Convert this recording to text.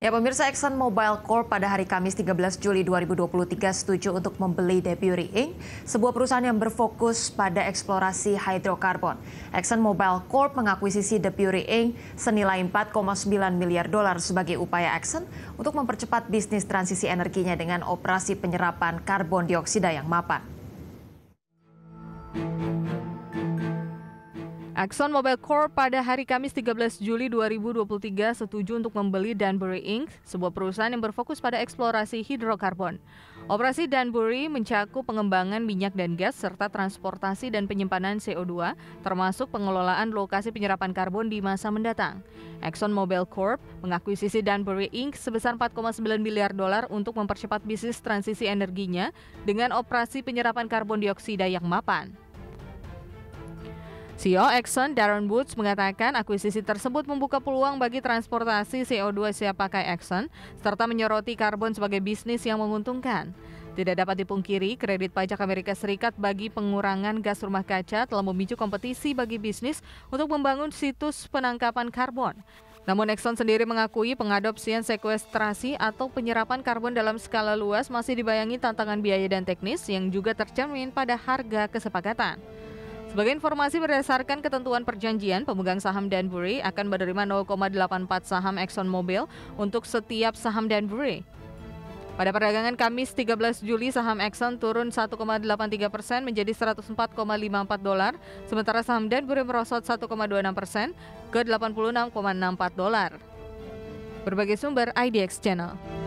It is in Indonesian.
Ya, pemirsa, ExxonMobil Corp pada hari Kamis 13 Juli 2023 setuju untuk membeli Deputy Inc., sebuah perusahaan yang berfokus pada eksplorasi hidrokarbon. ExxonMobil Corp mengakuisisi Deputy Inc. senilai 4,9 miliar dolar sebagai upaya Exxon untuk mempercepat bisnis transisi energinya dengan operasi penyerapan karbon dioksida yang mapan. ExxonMobil Corp pada hari Kamis 13 Juli 2023 setuju untuk membeli Danbury Inc., sebuah perusahaan yang berfokus pada eksplorasi hidrokarbon. Operasi Danbury mencakup pengembangan minyak dan gas serta transportasi dan penyimpanan CO2, termasuk pengelolaan lokasi penyerapan karbon di masa mendatang. ExxonMobil Corp mengakuisisi Danbury Inc. sebesar 4,9 miliar dolar untuk mempercepat bisnis transisi energinya dengan operasi penyerapan karbon dioksida yang mapan. CEO Exxon, Darren Woods, mengatakan akuisisi tersebut membuka peluang bagi transportasi CO2 siap pakai Exxon, serta menyoroti karbon sebagai bisnis yang menguntungkan. Tidak dapat dipungkiri, kredit pajak Amerika Serikat bagi pengurangan gas rumah kaca telah memicu kompetisi bagi bisnis untuk membangun situs penangkapan karbon. Namun Exxon sendiri mengakui pengadopsian sekuestrasi atau penyerapan karbon dalam skala luas masih dibayangi tantangan biaya dan teknis yang juga tercermin pada harga kesepakatan. Sebagai informasi, berdasarkan ketentuan perjanjian, pemegang saham Danbury akan menerima 0,84 saham ExxonMobil untuk setiap saham Danbury. Pada perdagangan Kamis 13 Juli, saham Exxon turun 1,83% menjadi 104,54 dolar, sementara saham Danbury merosot 1,26% ke 86,64 dolar. Berbagai sumber IDX Channel.